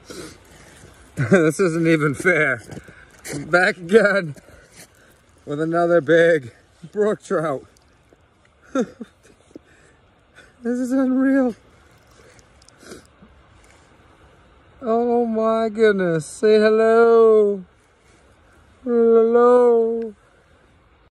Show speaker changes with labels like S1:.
S1: This isn't even fair. Back again with another big brook trout. This is unreal. Oh my goodness. Say hello. Hello.